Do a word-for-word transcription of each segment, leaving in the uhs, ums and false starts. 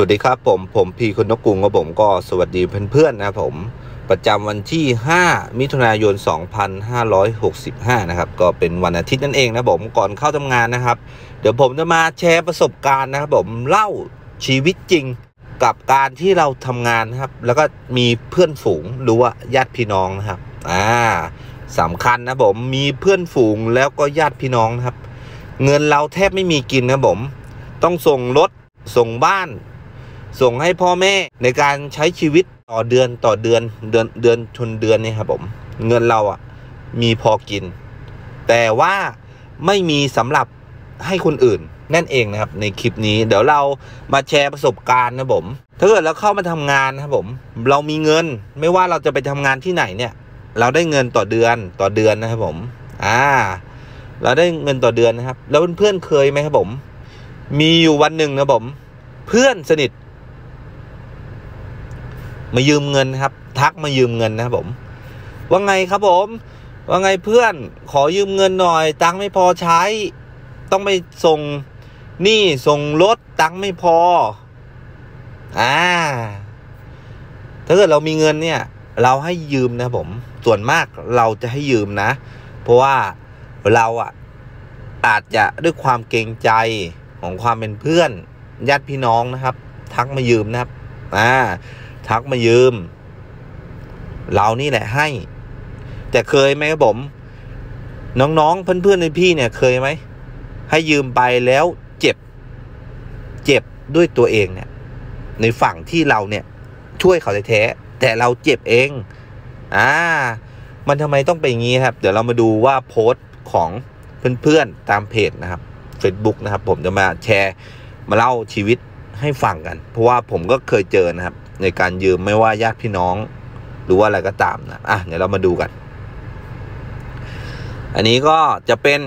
วัสดีครับผมผมพีคุณนกกุงครับผมก็สวัสดีเพื่อนๆนะครับผมประจำวันที่ห้ามิถุนายนสองพันห้าร้อยหกสิบห้านะครับก็เป็นวันอาทิตย์นั่นเองนะผมก่อนเข้าทำงานนะครับเดี๋ยวผมจะมาแชร์ประสบการณ์นะครับผมเล่าชีวิตจริงกับการที่เราทำงานนะครับแล้วก็มีเพื่อนฝูงหรือว่าญาติพี่น้องนะครับอ่าสำคัญนะผมมีเพื่อนฝูงแล้วก็ญาติพี่น้องนะครับเงินเราแทบไม่มีกินนะผมต้องส่งรถส่งบ้านส่งให้พ่อแม่ในการใช้ชีวิตต่อเดือนต่อเดือนเดือนเดือนชนเดือนนี่ครับผมเงินเราอ่ะมีพอกินแต่ว่าไม่มีสำหรับให้คนอื่นนั่นเองนะครับในคลิปนี้เดี๋ยวเรามาแชร์ประสบการณ์นะผมถ้าเกิดเราเข้ามาทำงานนะครับผมเรามีเงินไม่ว่าเราจะไปทำงานที่ไหนเนี่ยเราได้เงินต่อเดือนต่อเดือนนะครับผมอ่าเราได้เงินต่อเดือนนะครับแล้วเพื่อนๆเคยไหมครับผมมีอยู่วันหนึ่งนะผมเพื่อนสนิทมายืมเงินครับทักมายืมเงินนะครับผมว่าไงครับผมว่าไงเพื่อนขอยืมเงินหน่อยตังค์ไม่พอใช้ต้องไปส่งหนี้ส่งรถตังค์ไม่พออ่าถ้าเกิดเรามีเงินเนี่ยเราให้ยืมนะผมส่วนมากเราจะให้ยืมนะเพราะว่าเราอ่ะอาจจะด้วยความเกรงใจของความเป็นเพื่อนญาติพี่น้องนะครับทักมายืมนะครับอ่าทักมายืมเรานี่แหละให้แต่เคยไหมครับผมน้องๆเพื่อนๆในพี่เนี่ยเคยไหมให้ยืมไปแล้วเจ็บเจ็บด้วยตัวเองเนี่ยในฝั่งที่เราเนี่ยช่วยเขาแท้ๆแต่เราเจ็บเองอ่ามันทำไมต้องเป็นอย่างนี้ครับเดี๋ยวเรามาดูว่าโพสต์ของเพื่อนๆตามเพจนะครับ Facebook นะครับผมจะมาแชร์มาเล่าชีวิตให้ฟังกันเพราะว่าผมก็เคยเจอนะครับในการยืมไม่ว่าญาติพี่น้องหรือว่าอะไรก็ตามนะอ่ะเดี๋ยวเรามาดูกันอันนี้ก็จะเป็น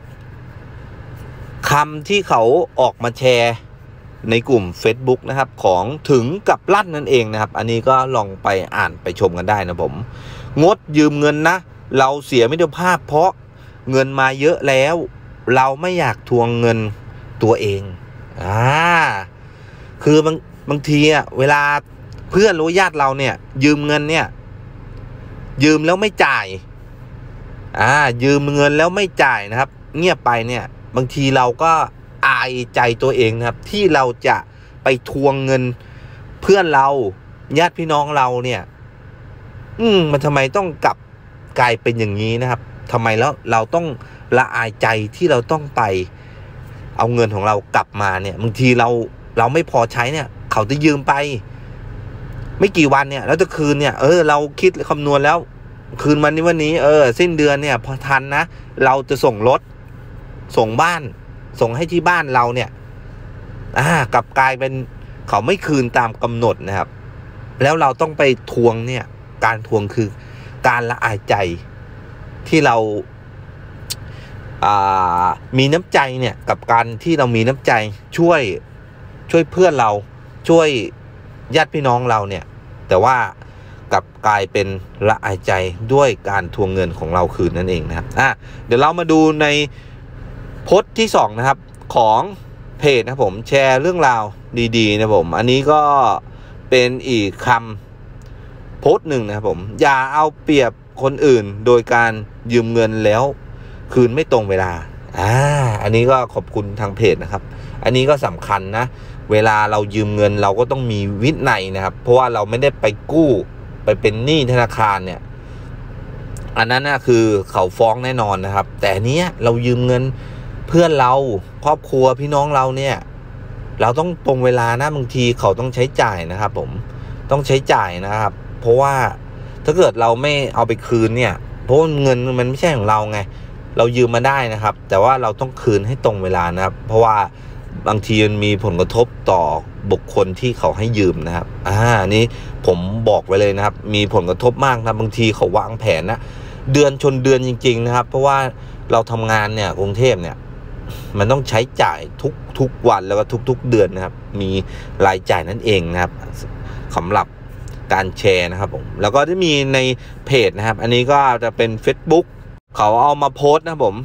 คำที่เขาออกมาแชร์ในกลุ่ม Facebook นะครับของถึงกับลั่นนั่นเองนะครับอันนี้ก็ลองไปอ่านไปชมกันได้นะผมงดยืมเงินนะเราเสียมิตรภาพเพราะเงินมาเยอะแล้วเราไม่อยากทวงเงินตัวเองอ่าคือบางบางทีอ่ะเวลาเพื่อนหรือญาติเราเนี่ยยืมเงินเนี่ยยืมแล้วไม่จ่ายอ่ายืมเงินแล้วไม่จ่ายนะครับเงียบไปเนี่ยบางทีเราก็อายใจตัวเองนะครับที่เราจะไปทวงเงินเพื่อนเราญาติพี่น้องเราเนี่ยอืมมันทำไมต้องกลับกลายเป็นอย่างนี้นะครับทำไมแล้วเราต้องละอายใจที่เราต้องไปเอาเงินของเรากลับมาเนี่ยบางทีเราเราไม่พอใช้เนี่ยเขาจะยืมไปไม่กี่วันเนี่ยแล้วจะคืนเนี่ยเออเราคิดคำนวณแล้วคืนวันนี้วันนี้เออสิ้นเดือนเนี่ยพอทันนะเราจะส่งรถส่งบ้านส่งให้ที่บ้านเราเนี่ยอ่ากลับกลายเป็นเขาไม่คืนตามกำหนดนะครับแล้วเราต้องไปทวงเนี่ยการทวงคือการละอายใจที่เราอ่ามีน้ำใจเนี่ยกับการที่เรามีน้ำใจช่วยช่วยเพื่อนเราช่วยญาติพี่น้องเราเนี่ยแต่ว่ากลับกลายเป็นละอายใจด้วยการทวงเงินของเราคืนนั่นเองนะครับอ่ะเดี๋ยวเรามาดูในโพสต์ที่สองนะครับของเพจนะผมแชร์เรื่องราวดีๆนะผมอันนี้ก็เป็นอีกคำโพสต์หนึ่งนะครับผมอย่าเอาเปรียบคนอื่นโดยการยืมเงินแล้วคืนไม่ตรงเวลาอ่าอันนี้ก็ขอบคุณทางเพจนะครับอันนี้ก็สำคัญนะเวลาเรายืมเงินเราก็ต้องมีวินัยนะครับเพราะว่าเราไม่ได้ไปกู้ไปเป็นหนี้ธนาคารเนี่ยอันนั้นนะคือเขาฟ้องแน่นอนนะครับแต่เนี้ยเรายืมเงินเพื่อนเราครอบครัวพี่น้องเราเนี่ยเราต้องตรงเวลานะบางทีเขาต้องใช้จ่ายนะครับผมต้องใช้จ่ายนะครับเพราะว่าถ้าเกิดเราไม่เอาไปคืนเนี่ยเพราะเงินมันไม่ใช่ของเราไงเรายืมมาได้นะครับแต่ว่าเราต้องคืนให้ตรงเวลานะครับเพราะว่าบางทีมันมีผลกระทบต่อบุคคลที่เขาให้ยืมนะครับอ่านี้ผมบอกไว้เลยนะครับมีผลกระทบมากนะบางทีเขาวางแผนนะเดือนชนเดือนจริงๆนะครับเพราะว่าเราทำงานเนี่ยกรุงเทพเนี่ยมันต้องใช้จ่ายทุกทุกวันแล้วก็ทุกๆเดือนนะครับมีรายจ่ายนั่นเองนะครับสำหรับการแชร์นะครับผมแล้วก็จะมีในเพจนะครับอันนี้ก็จะเป็น Facebook เขาเอามาโพสต์นะผม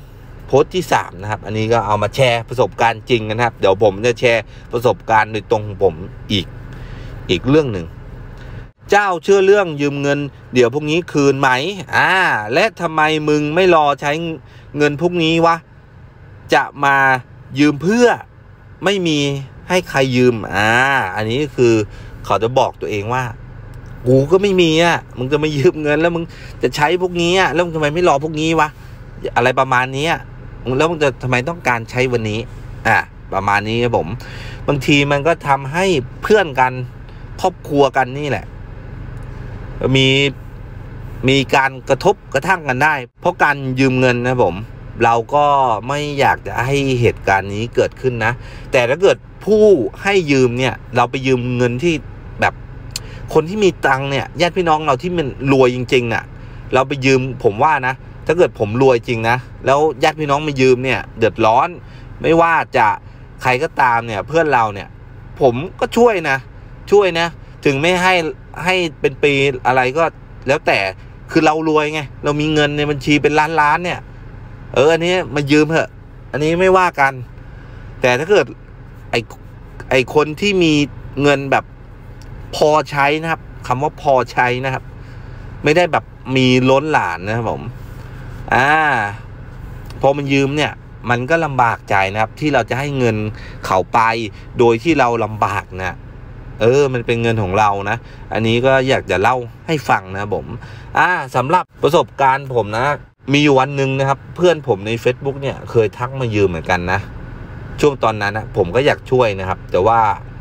โพสต์ที่สามนะครับอันนี้ก็เอามาแชร์ประสบการณ์จริงนะครับเดี๋ยวผมจะแชร์ประสบการณ์โดยตรงของผมอีกอีกเรื่องหนึ่งเจ้าเชื่อเรื่องยืมเงินเดี๋ยวพวกนี้คืนไหมอ่าและทำไมมึงไม่รอใช้เงินพวกนี้วะจะมายืมเพื่อไม่มีให้ใครยืมอ่าอันนี้คือเขาจะบอกตัวเองว่ากูก็ไม่มีอ่ะมึงจะมายืมเงินแล้วมึงจะใช้พวกนี้อ่ะแล้วมึงทำไมไม่รอพวกนี้วะอะไรประมาณนี้แล้วมึงจะทำไมต้องการใช้วันนี้อ่ะประมาณนี้ครับผมบางทีมันก็ทำให้เพื่อนกันครอบครัวกันนี่แหละมีมีการกระทบกระทั่งกันได้เพราะการยืมเงินนะผมเราก็ไม่อยากจะให้เหตุการณ์นี้เกิดขึ้นนะแต่ถ้าเกิดผู้ให้ยืมเนี่ยเราไปยืมเงินที่แบบคนที่มีตังค์เนี่ยญาติพี่น้องเราที่มันรวยจริงๆอ่ะเราไปยืมผมว่านะถ้าเกิดผมรวยจริงนะแล้วญาติพี่น้องมายืมเนี่ยเดือดร้อนไม่ว่าจะใครก็ตามเนี่ยเพื่อนเราเนี่ยผมก็ช่วยนะช่วยนะถึงไม่ให้ให้เป็นปีอะไรก็แล้วแต่คือเรารวยไงเรามีเงินในบัญชีเป็นล้านล้านเนี่ยเอออันนี้มายืมเถอะอันนี้ไม่ว่ากันแต่ถ้าเกิดไอไอคนที่มีเงินแบบพอใช้นะครับคำว่าพอใช้นะครับไม่ได้แบบมีล้นหลานนะครับผมอ่าพอมันยืมเนี่ยมันก็ลำบากใจนะครับที่เราจะให้เงินเขาไปโดยที่เราลำบากนะเออมันเป็นเงินของเรานะอันนี้ก็อยากจะเล่าให้ฟังนะผมอ่าสำหรับประสบการณ์ผมนะมีวันหนึ่งนะครับเพื่อนผมใน Facebook เนี่ยเคยทักมายืมเหมือนกันนะช่วงตอนนั้นนะผมก็อยากช่วยนะครับแต่ว่า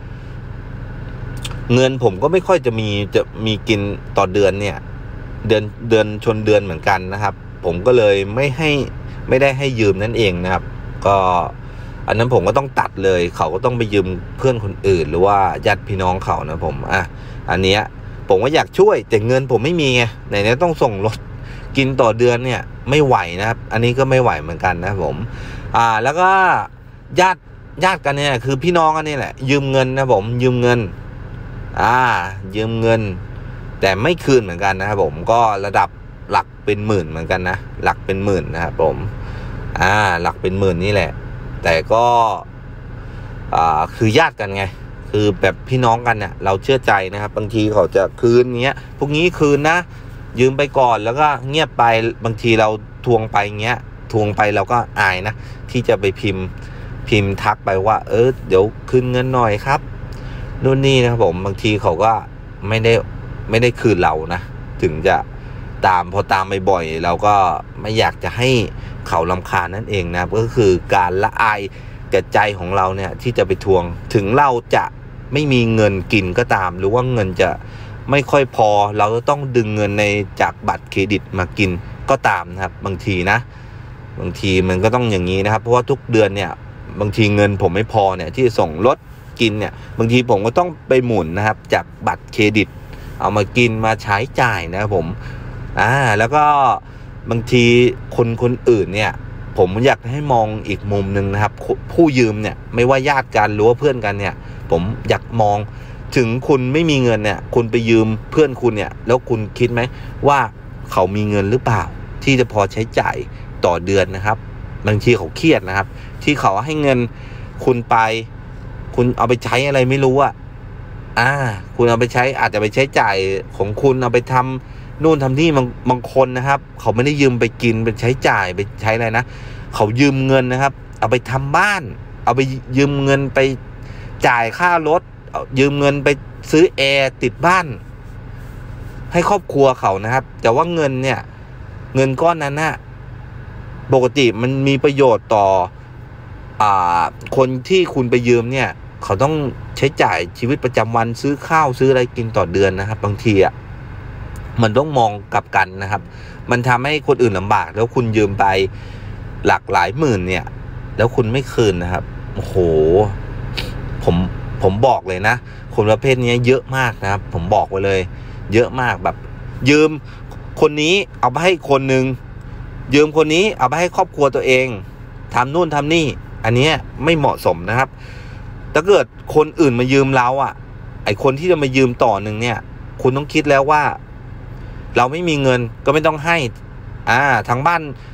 เงินผมก็ไม่ค่อยจะมีจะมีกินต่อเดือนเนี่ยเดือนเดือนชนเดือนเหมือนกันนะครับผมก็เลยไม่ให้ไม่ได้ให้ยืมนั่นเองนะครับก็อันนั้นผมก็ต้องตัดเลยเขาก็ต้องไปยืมเพื่อนคนอื่นหรือว่าญาติพี่น้องเขานะผมอ่ะอันเนี้ยผมก็อยากช่วยแต่เงินผมไม่มีไงไหนๆต้องส่งรถกินต่อเดือนเนี่ยไม่ไหวนะครับอันนี้ก็ไม่ไหวเหมือนกันนะผมอ่าแล้วก็ญาติญาติกันเนี่ยคือพี่น้องกันนี่แหละยืมเงินนะผมยืมเงินอ่ายืมเงินแต่ไม่คืนเหมือนกันนะครับผมก็ระดับหลักเป็นหมื่นเหมือนกันนะหลักเป็นหมื่นนะครับผมอ่าหลักเป็นหมื่นนี่แหละแต่ก็อ่าคือญาติกันไงคือแบบพี่น้องกันเนี่ยเราเชื่อใจนะครับบางทีเขาจะคืนเงี้ยพวกนี้คืนนะยืมไปก่อนแล้วก็เงียบไปบางทีเราทวงไปเงี้ยทวงไปเราก็อายนะที่จะไปพิมพ์พิมพ์ทักไปว่าเออเดี๋ยวคืนเงินหน่อยครับนู่นนี่นะครับผมบางทีเขาก็ไม่ได้ไม่ได้คืนเรานะถึงจะตามพอตามไปบ่อยเราก็ไม่อยากจะให้เขารำคาญนั่นเองนะก็คือการละอายแก่ใจของเราเนี่ยที่จะไปทวงถึงเราจะไม่มีเงินกินก็ตามหรือว่าเงินจะไม่ค่อยพอเราจะต้องดึงเงินในจากบัตรเครดิตมากินก็ตามนะครับบางทีนะบางทีมันก็ต้องอย่างนี้นะครับเพราะว่าทุกเดือนเนี่ยบางทีเงินผมไม่พอเนี่ยที่ส่งรถกินเนี่ยบางทีผมก็ต้องไปหมุนนะครับจากบัตรเครดิตเอามากินมาใช้จ่ายนะครับผมอ่าแล้วก็บางทีคนคนอื่นเนี่ยผมอยากให้มองอีกมุมหนึ่งนะครับผู้ยืมเนี่ยไม่ว่าญาติกันหรือว่าเพื่อนกันเนี่ยผมอยากมองถึงคุณไม่มีเงินเนี่ยคุณไปยืมเพื่อนคุณเนี่ยแล้วคุณคิดไหมว่าเขามีเงินหรือเปล่าที่จะพอใช้จ่ายต่อเดือนนะครับบางทีเขาเครียดนะครับที่เขาให้เงินคุณไปคุณเอาไปใช้อะไรไม่รู้อ่ะอ่าคุณเอาไปใช้อาจจะไปใช้จ่ายของคุณเอาไปทำนู่นทำนี่บางบางคนนะครับเขาไม่ได้ยืมไปกินไปใช้จ่ายไปใช้อะไรนะเขายืมเงินนะครับเอาไปทำบ้านเอาไปยืมเงินไปจ่ายค่ารถยืมเงินไปซื้อแอร์ติดบ้านให้ครอบครัวเขานะครับแต่ว่าเงินเนี่ยเงินก้อนนั้นน่ะปกติมันมีประโยชน์ต่ออ่าคนที่คุณไปยืมเนี่ยเขาต้องใช้จ่ายชีวิตประจำวันซื้อข้าวซื้ออะไรกินต่อเดือนนะครับบางทีอ่ะมันต้องมองกลับกันนะครับมันทำให้คนอื่นลำบากแล้วคุณยืมไปหลักหลายหมื่นเนี่ยแล้วคุณไม่คืนนะครับโอ้โหผมผมบอกเลยนะคนประเภทนี้เยอะมากนะครับผมบอกไว้เลยเยอะมากแบบยืมคนนี้เอาไปให้คนหนึ่งยืมคนนี้เอาไปให้ครอบครัวตัวเองทำนู่นทำนี่อันนี้ไม่เหมาะสมนะครับถ้าเกิดคนอื่นมายืมเราอ่ะไอคนที่จะมายืมต่อหนึ่งเนี่ยคุณต้องคิดแล้วว่าเราไม่มีเงินก็ไม่ต้องให้อ่าทางบ้าน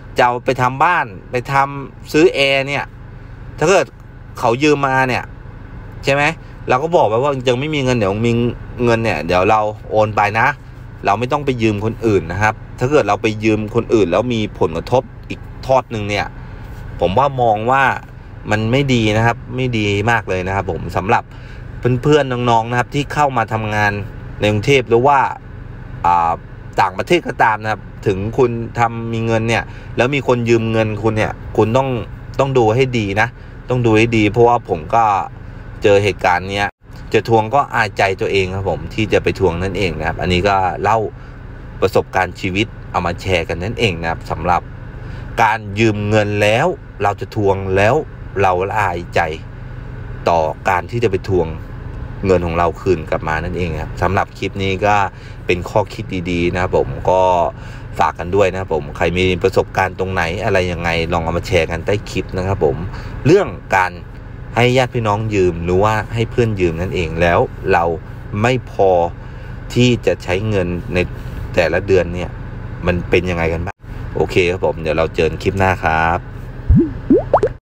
จะเอาไปทำบ้านไปทำซื้อแอร์เนี่ยถ้าเกิดเขายืมมาเนี่ยใช่ไหมเราก็บอกไปว่ายังไม่มีเงินเดี๋ยวมีเงินเนี่ยเดี๋ยวเราโอนไปนะเราไม่ต้องไปยืมคนอื่นนะครับถ้าเกิดเราไปยืมคนอื่นแล้วมีผลกระทบอีกทอดหนึ่งเนี่ยผมว่ามองว่ามันไม่ดีนะครับไม่ดีมากเลยนะครับผมสำหรับเพื่อนๆน้องๆนะครับที่เข้ามาทำงานในกรุงเทพหรือว่าต่างประเทศก็ตามนะครับถึงคุณทำมีเงินเนี่ยแล้วมีคนยืมเงินคุณเนี่ยคุณต้องต้องดูให้ดีนะต้องดูให้ดีเพราะว่าผมก็เจอเหตุการณ์เนี้ยจะทวงก็อายใจตัวเองครับผมที่จะไปทวงนั่นเองนะครับอันนี้ก็เล่าประสบการณ์ชีวิตเอามาแชร์กันนั่นเองนะครับสำหรับการยืมเงินแล้วเราจะทวงแล้วเราละอายใจต่อการที่จะไปทวงเงินของเราคืนกลับมานั่นเองครับสำหรับคลิปนี้ก็เป็นข้อคิดดีๆนะครับผมก็ฝากกันด้วยนะครับผมใครมีประสบการณ์ตรงไหนอะไรยังไงลองเอามาแชร์กันใต้คลิปนะครับผมเรื่องการให้ญาติพี่น้องยืมหรือว่าให้เพื่อนยืมนั่นเองแล้วเราไม่พอที่จะใช้เงินในแต่ละเดือนเนี่ยมันเป็นยังไงกันบ้างโอเคครับผมเดี๋ยวเราเจอกันคลิปหน้าครับ